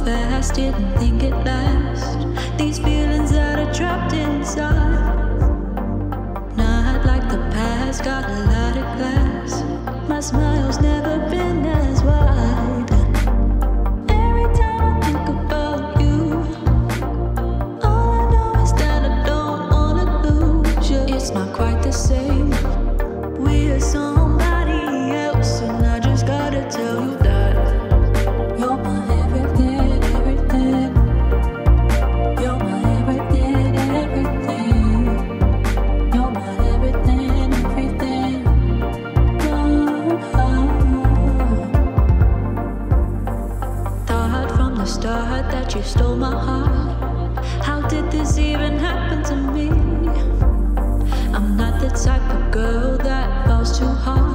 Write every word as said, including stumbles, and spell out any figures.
fast, didn't think it'd last. These feelings that are trapped inside, not like the past, got a lot of glass. My smile's never been as wide. Every time I think about you, all I know is that I don't wanna lose you. It's not quite the same, we're somebody else, and I just gotta tell you that you're my everything, everything. You're my everything, everything. You're my everything, everything. Thought from the start that you stole my heart. How did this even happen to me? I'm not the type of girl that falls too hard.